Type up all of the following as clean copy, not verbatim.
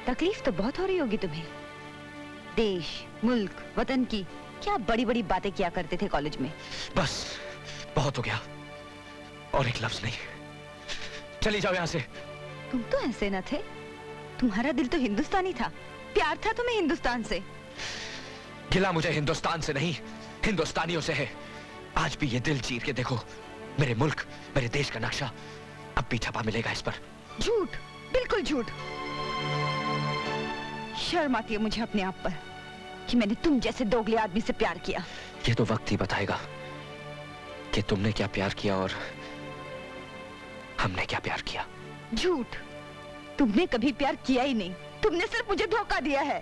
तकलीफ तो बहुत हो रही होगी तुम्हें। देश, मुल्क, वतन की क्या बड़ी बड़ी बातें किया करते थे कॉलेज में। बस बहुत हो गया, और एक लफ्ज नहीं। चली जाओ यहाँ से। तुम तो ऐसे न थे, तुम्हारा दिल तो हिंदुस्तानी था, प्यार था तुम्हें हिंदुस्तान से। गिला मुझे हिंदुस्तान से नहीं, हिंदुस्तानियों से है। आज भी ये दिल चीर के देखो, मेरे मुल्क, मेरे देश का नक्शा अब भी छपा मिलेगा इस पर। झूठ, बिल्कुल झूठ। शर्म आती है मुझे अपने आप पर कि मैंने तुम जैसे दोगले आदमी से प्यार किया। ये तो वक्त ही बताएगा कि तुमने क्या प्यार किया और हमने क्या प्यार किया। झूठ, तुमने कभी प्यार किया ही नहीं, तुमने सिर्फ मुझे धोखा दिया है।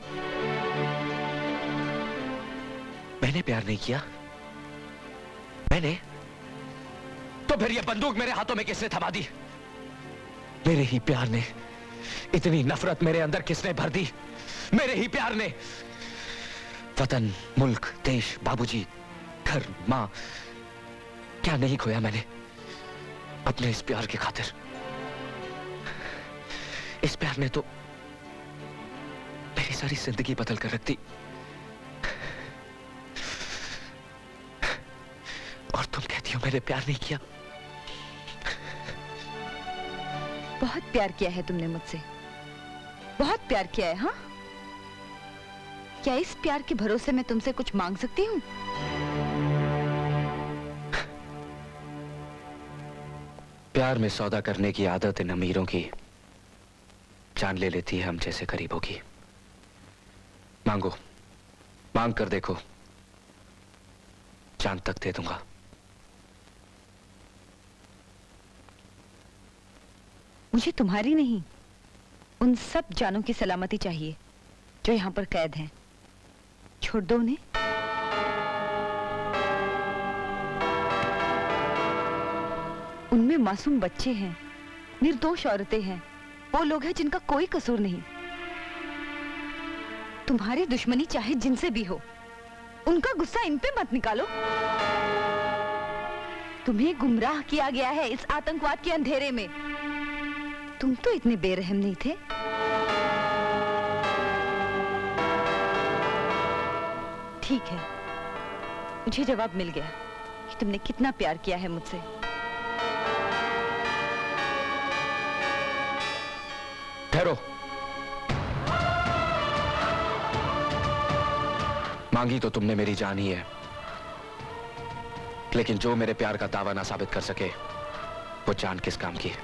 मैंने प्यार नहीं किया? मैंने? तो फिर ये बंदूक मेरे हाथों में किसने थमा दी? मेरे ही प्यार ने। इतनी नफरत मेरे अंदर किसने भर दी? मेरे ही प्यार ने। वतन, मुल्क, देश, बाबूजी, घर, मां, क्या नहीं खोया मैंने अपने इस प्यार की खातिर। इस प्यार ने तो मेरी सारी जिंदगी बदल कर रख दी। और तुम कहती हो मैंने प्यार नहीं किया। बहुत प्यार किया है तुमने मुझसे, बहुत प्यार किया है। हाँ, क्या इस प्यार के भरोसे मैं तुमसे कुछ मांग सकती हूँ? प्यार में सौदा करने की आदत इन अमीरों की जान ले लेती है हम जैसे गरीबों की। मांगो, मांग कर देखो, जान तक दे दूंगा। मुझे तुम्हारी नहीं, उन सब जानों की सलामती चाहिए जो यहाँ पर कैद हैं। छोड़ दो उन्हें। उनमें मासूम बच्चे हैं, निर्दोष औरतें हैं, वो लोग हैं जिनका कोई कसूर नहीं। तुम्हारी दुश्मनी चाहे जिनसे भी हो, उनका गुस्सा इन पे मत निकालो। तुम्हें गुमराह किया गया है इस आतंकवाद के अंधेरे में। तुम तो इतने बेरहम नहीं थे। ठीक है, मुझे जवाब मिल गया कि तुमने कितना प्यार किया है मुझसे। ठहरो। मांगी तो तुमने मेरी जान ही है, लेकिन जो मेरे प्यार का दावा ना साबित कर सके वो जान किस काम की?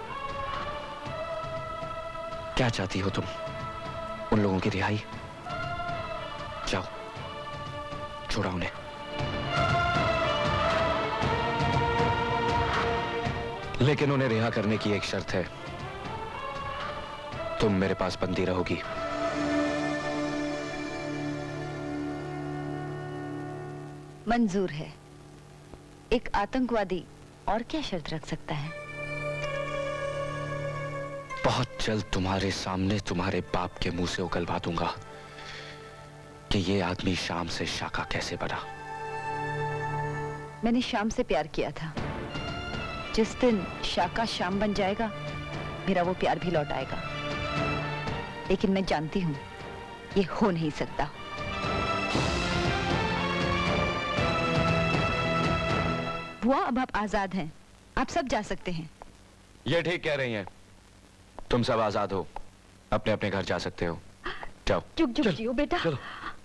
क्या चाहती हो तुम? उन लोगों की रिहाई? जाओ, छोड़ा उन्हें। लेकिन उन्हें रिहा करने की एक शर्त है, तुम मेरे पास बंदी रहोगी। मंजूर है। एक आतंकवादी और क्या शर्त रख सकता है? बहुत जल्द तुम्हारे सामने तुम्हारे बाप के मुंह से उगलवा दूंगा कि ये आदमी शाम से शाका कैसे बना। मैंने शाम से प्यार किया था। जिस दिन शाका शाम बन जाएगा, मेरा वो प्यार भी लौट आएगा। लेकिन मैं जानती हूं ये हो नहीं सकता। बुआ, अब आप आजाद हैं, आप सब जा सकते हैं। ये ठीक कह रही हैं, तुम सब आजाद हो, अपने अपने घर जा सकते हो। जाओ। चुप चुप जियो बेटा। चलो।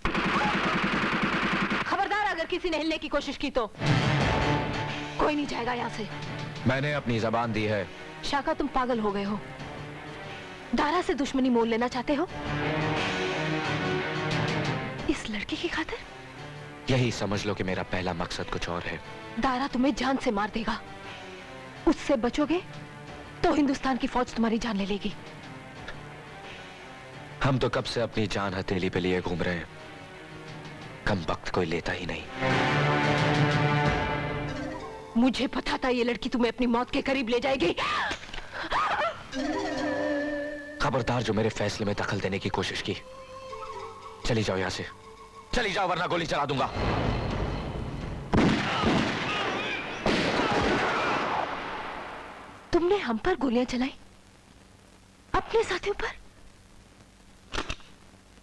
खबरदार, अगर किसी ने हिलने की कोशिश की तो कोई नहीं जाएगा यहाँ से। मैंने अपनी जबान दी है। शाका, तुम पागल हो गए हो। दारा से दुश्मनी मोल लेना चाहते हो इस लड़के की खातिर? यही समझ लो कि मेरा पहला मकसद कुछ और है। दारा तुम्हें जान से मार देगा। उससे बचोगे तो हिंदुस्तान की फौज तुम्हारी जान ले लेगी। हम तो कब से अपनी जान हथेली पे लिए घूम रहे हैं, कम वक्त कोई लेता ही नहीं। मुझे पता था ये लड़की तुम्हें अपनी मौत के करीब ले जाएगी। खबरदार जो मेरे फैसले में दखल देने की कोशिश की। चली जाओ यहां से, चली जाओ वरना गोली चला दूंगा। तुमने हम पर गोलियां चलाई, अपने साथियों पर?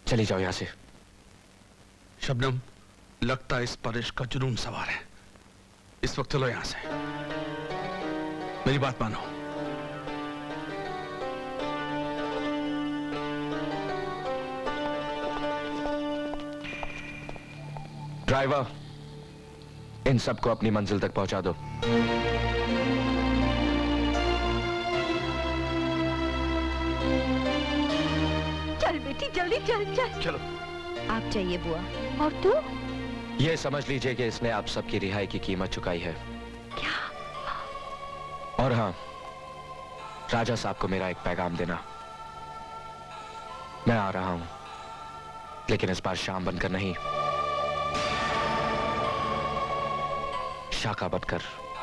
चली जाओ यहां से। शबनम, लगता है इस पर इश्क का जुनून सवार है। इस वक्त चलो यहां से, मेरी बात मानो। ड्राइवर, इन सबको अपनी मंजिल तक पहुंचा दो। चल बेटी, जल्दी चल चल। चलो। आप चाहिए बुआ। और तू? ये समझ लीजिए कि इसने आप सबकी रिहाई की कीमत चुकाई है। क्या? और हाँ, राजा साहब को मेरा एक पैगाम देना। मैं आ रहा हूं, लेकिन इस बार शाम बनकर नहीं, शाका बनकर।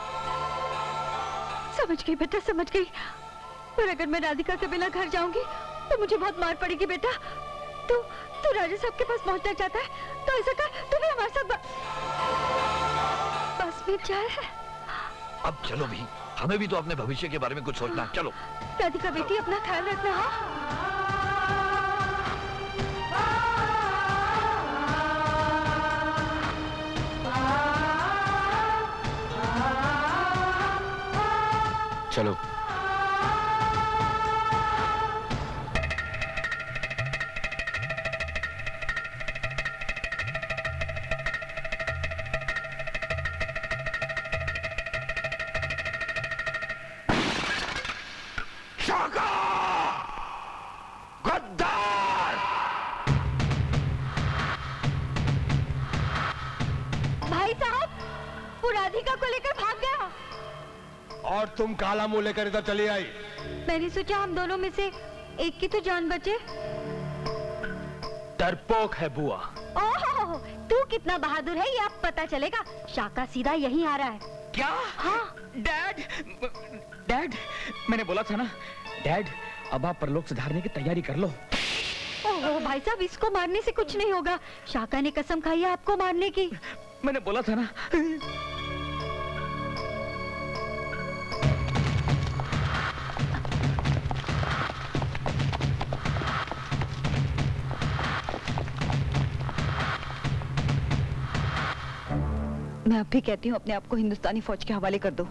समझ गई बेटा, समझ गई। पर अगर मैं राधिका के बिना घर जाऊंगी तो मुझे बहुत मार पड़ेगी बेटा। तू राजा साहब के पास पहुंचना चाहता है तो ऐसा कर, तू भी हमारे साथ बस में चल। अब चलो भी, हमें भी तो अपने भविष्य के बारे में कुछ सोचना। चलो राधिका बेटी, अपना ख्याल रखना। हाँ, चलो। शाका! गद्दार! भाई साहब, वो राधिका को लेकर भाग गया। और तुम काला मुंह लेकर इधर चली आई। मैंने सोचा हम दोनों में से एक की तो जान बचे। डरपोक है बुआ। ओह, तू कितना बहादुर है ये अब पता चलेगा। शाका सीधा यहीं आ रहा है। क्या? हाँ। डैड, डैड, मैंने बोला था ना। डैड, अब आप परलोक सुधारने की तैयारी कर लो। ओह भाई साहब, इसको मारने से कुछ नहीं होगा। शाका ने कसम खाई है आपको मारने की। मैंने बोला था ना। मैं अब भी कहती हूँ अपने आप को हिंदुस्तानी फौज के हवाले कर दो।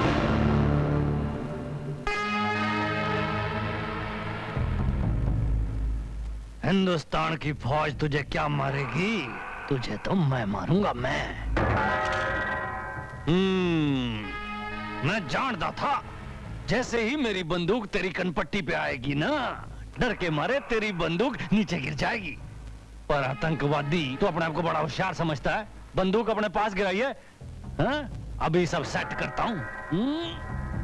हिंदुस्तान की फौज तुझे क्या मारेगी? तुझे तो मैं मारूंगा, मैं। मैं जानता था जैसे ही मेरी बंदूक तेरी कनपट्टी पे आएगी ना, डर के मारे तेरी बंदूक नीचे गिर जाएगी। पर आतंकवादी तो अपने आप को बड़ा होशियार समझता है। बंदूक अपने पास गिराई है। हाँ? अभी सब सेट करता हूं।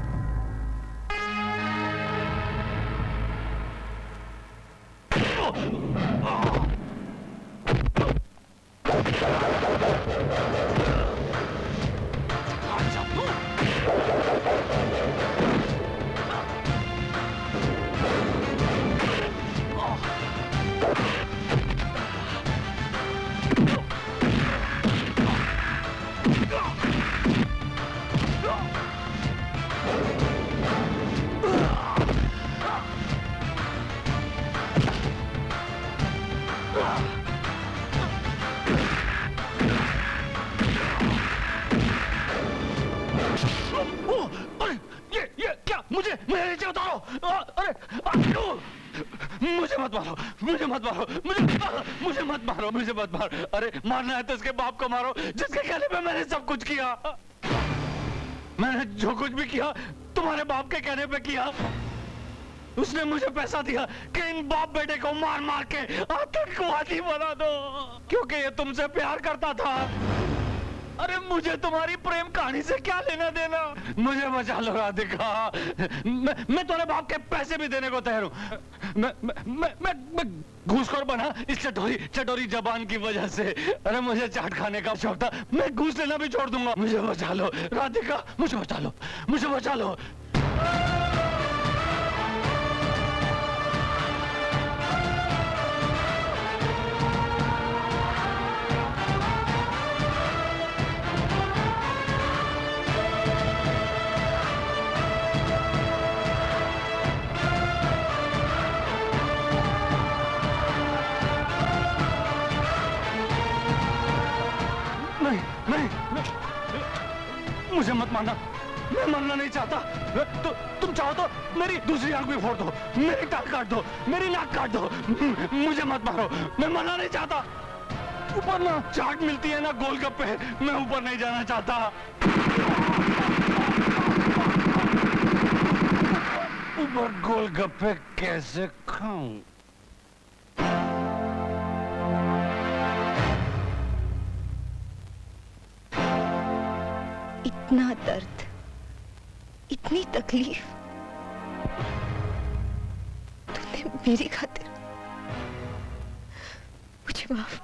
मुझे मत मारो। अरे मारना है तो इसके बाप को मारो जिसके कहने पे मैंने सब कुछ किया। मैंने जो कुछ भी किया तुम्हारे बाप के कहने पे किया। उसने मुझे पैसा दिया कि इन बाप बेटे को मार मार के आतंकवादी बना दो, क्योंकि ये तुमसे प्यार करता था। अरे मुझे तुम्हारी प्रेम कहानी से क्या लेना देना? मुझे बचा लो राधिका। मैं तुम्हारे बाप के पैसे भी देने को तैयार हूँ। मैं घूसखोर बना इस चटोरी जबान की वजह से। अरे मुझे चाट खाने का शौक था, मैं घूस लेना भी छोड़ दूंगा। मुझे बचा लो राधिका, मुझे बचा लो, मुझे बचा लो। मुझे मत मारना, मैं मरना नहीं चाहता। तुम चाहो तो मेरी दूसरी आंख भी फोड़ दो, मेरी टांग काट दो, मेरी नाक काट दो, मुझे मत मारो, मैं मरना नहीं चाहता। ऊपर ना चाट मिलती है ना गोलगप्पे, मैं ऊपर नहीं जाना चाहता। ऊपर गोलगप्पे कैसे खाऊं? इतना दर्द, इतनी तकलीफ तूने मेरी खातिर, मुझे माफ।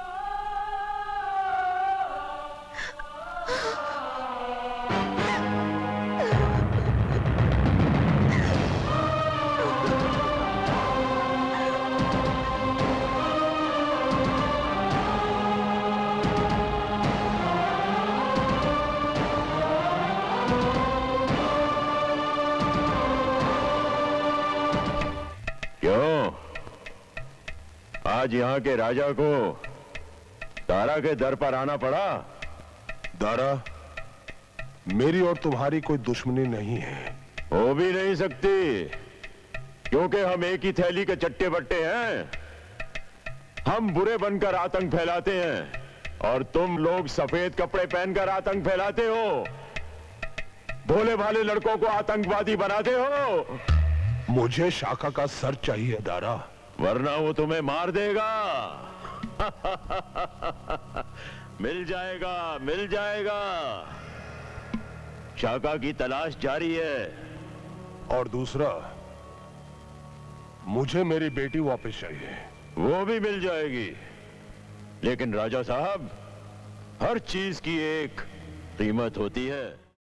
आज यहाँ के राजा को दारा के दर पर आना पड़ा। दारा, मेरी और तुम्हारी कोई दुश्मनी नहीं है। हो भी नहीं सकती, क्योंकि हम एक ही थैली के चट्टे बट्टे हैं। हम बुरे बनकर आतंक फैलाते हैं और तुम लोग सफेद कपड़े पहनकर आतंक फैलाते हो। भोले भाले लड़कों को आतंकवादी बनाते हो। मुझे शाखा का सर चाहिए दारा, वरना वो तुम्हें मार देगा। मिल जाएगा, मिल जाएगा। शाखा की तलाश जारी है। और दूसरा, मुझे मेरी बेटी वापस चाहिए। वो भी मिल जाएगी, लेकिन राजा साहब, हर चीज की एक कीमत होती है।